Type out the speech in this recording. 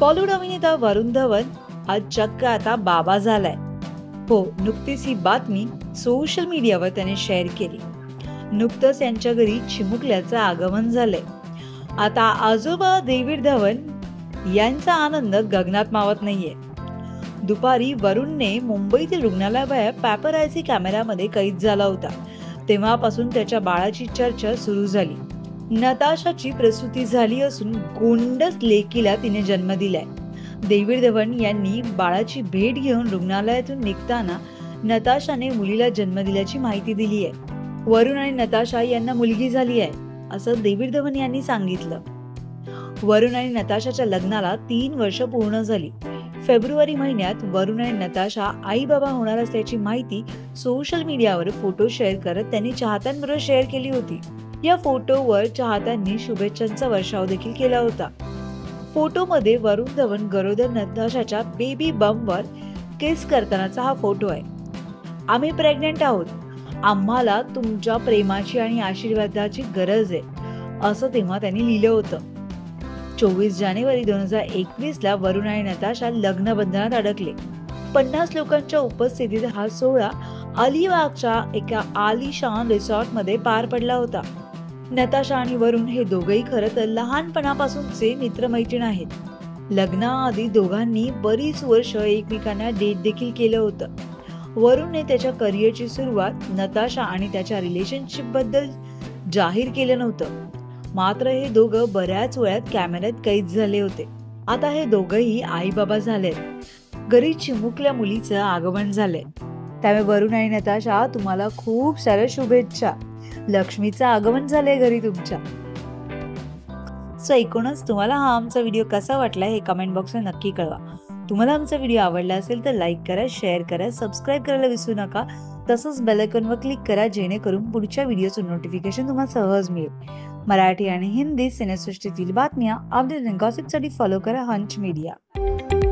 बॉलिवूड अभिनेता वरुण धवन आज चक्क आता बाबा झालाय. हो, नुकतीच ही बातमी सोशल मीडियावर त्याने शेअर केली. नुकतंच यांच्या घरी चिमुकल्याचं आगमन झालंय. आता आजोबा डेव्हिड धवन यांचा आनंद गगनात मावत नाहीये. दुपारी वरुणने मुंबईतील रुग्णालयाबाहेर पॅपरायझी कॅमेऱ्यामध्ये कैद झाला होता. तेव्हापासून त्याच्या बाळाची चर्चा सुरू झाली. नताशाची प्रसूती झाली असून गोंडस लेकीला तिने जन्म दिलाय. डेव्हिड धवन यांनी बाळाची भेट घेऊन रुग्णालयातून निघताना नताशाने मुलीला जन्म दिल्याची माहिती दिली आहे. वरुण आणि नताशा यांना मुलगी झाली आहे असं डेव्हिड धवन यांनी सांगितलं. वरुण आणि नताशाच्या लग्नाला 3 वर्ष पूर्ण झाली. फेब्रुवारी महिन्यात वरुण आणि नताशा आई बाबा होणार असल्याची माहिती सोशल मीडियावर फोटो शेअर करत त्यांनी चाहत्यांबरोबर शेअर केली होती. या फोटोवर चाहत्यांनी शुभेच्छांचा वर्षाव देखील केला होता. फोटोमध्ये वरुण धवन गरोदर नताशाच्या बेबी बंपवर किस करतानाचा हा फोटो आहे. आम्ही प्रेग्नेंट आहोत. आम्हाला तुमच्या प्रेमाची आणि आशीर्वादाची गरज आहे असं तेव्हा त्यांनी लिहिलं होतं. 24 जानेवारी 2021 ला वरुण आणि नताशा लग्नबंधनात अडकले. 50 लोकांच्या उपस्थितीत हा सोहळा अलिबागच्या एका आलिशान रिसॉर्टमध्ये पार पडला होता. नताशा आणि वरुण हे दोघेही खरं तर लहानपणापासूनचे मित्रमैत्रीण आहेत. लग्नाआधी दोघांनी बरीच वर्ष एकमेकांना डेट देखील केलं होतं. वरुणने त्याच्या करिअरची सुरुवात नताशा आणि त्याच्या रिलेशनशिप बद्दल जाहीर केलं नव्हतं. मात्र हे दोघं बऱ्याच वेळात कॅमेऱ्यात कैद झाले होते. आता हे दोघंही आई बाबा झालेत. घरी चिमुकल्या मुलीचं आगमन झालंय. त्यामुळे वरुण आणि नताशा तुम्हाला खूप साऱ्या शुभेच्छा. लक्ष्मीचं आगमन झालंय घरी तुमच्या. सो एकूणच तुम्हाला हा आमचा व्हिडिओ कसा वाटला हे कमेंट बॉक्सला नक्की कळवा. तुम्हाला आमचा व्हिडिओ आवडला असेल तर लाईक करा, शेअर करा, सबस्क्राईब करायला विसरू नका. तसंच बेल आयकॉनवर क्लिक करा जेणेकरून पुढच्या व्हिडिओचं नोटिफिकेशन तुम्हाला सहज मिळेल. मराठी आणि हिंदी सिनेसृष्टीतील बातम्या अपडेट आणि गॉसिपसाठी फॉलो करा हंच मीडिया.